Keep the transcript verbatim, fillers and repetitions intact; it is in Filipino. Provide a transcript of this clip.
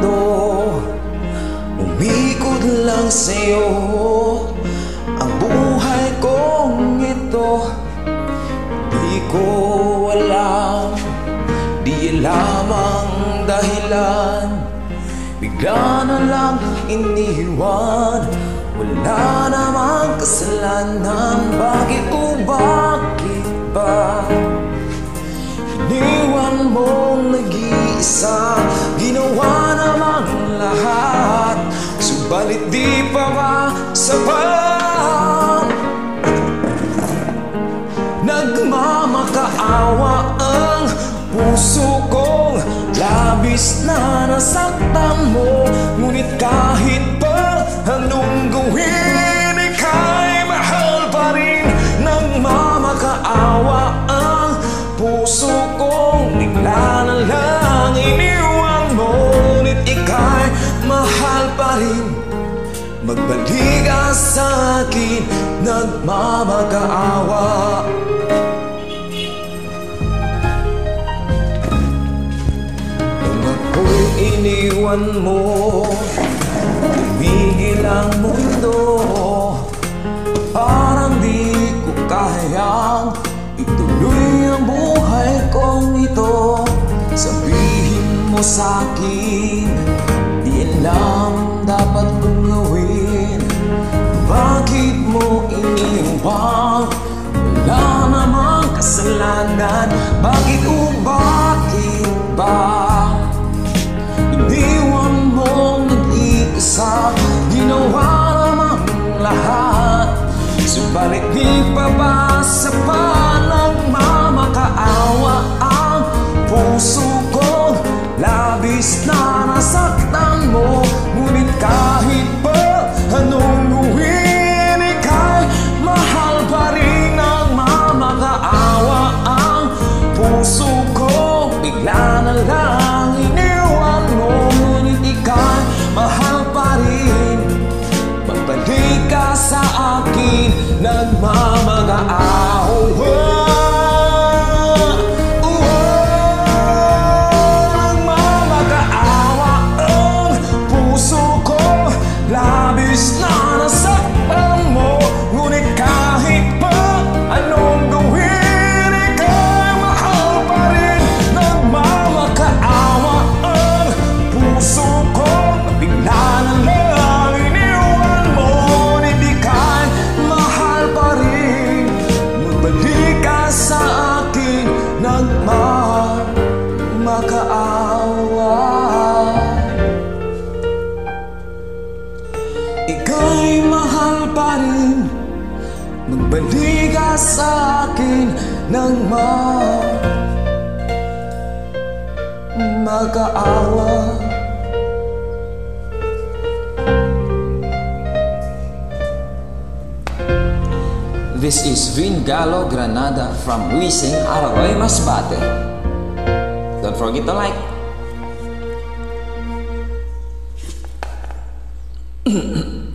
mundo, umikot lang sa'yo ang buhay kong ito. Di ko alam, di lamang dahilan, bigla na lang iniwan. Wala namang kasalanan, bakit o bakit ba iniwan mong nag-iisa? Ginawa namang lahat, subalit di pa ba sapat? Nagmamakaawa ang puso kong labis na nasaktan mo. Ngunit kahit pa anong gawin, ika'y mahal pa rin. Nagmamakaawa ang puso kong bigla na lang iniwan mo. Ngunit ika'y mahal pa rin. Magbalik ka sa'kin, nagmamakaawa. Iniwan mo, tumigil ang mundo. Parang di ko kayang ituloy ang buhay kong ito. Sabihin mo sa'kin, di alam dapat kong gawin. Bakit mo iniwan? Wala namang kasalanan, bakit o bakit ba iniwan mong nag-iisa? Ginawa namang lahat, subalit di pa ba sapat? Nagmamakaawa ang puso ko, labis na nasaktan mo. Ngunit kahit pa anong gawin, ika'y mahal pa rin. Nagmamakaawa ang puso ko, bigla na lang iniwan mo. Ngunit ika'y mahal pa rin. Magbalik ka sa akin, nagmamakaawa. Nagmamakaawa ang puso ko, labis na nasaktan mo. Ngunit kahit pa anong gawin, ika'y mahal pa rin. Nagmamakaawa ang puso ko, bigla na lang iniwan mo. Ngunit ika'y mahal pa rin. Magbalik ka sa akin, nagmamakaawa. Ika'y mahal pa rin. Magbalik ka sa akin, nagmamakaawa. This is Vin Galo Granada from WeSing, Araroy, Masbate. Don't forget to like.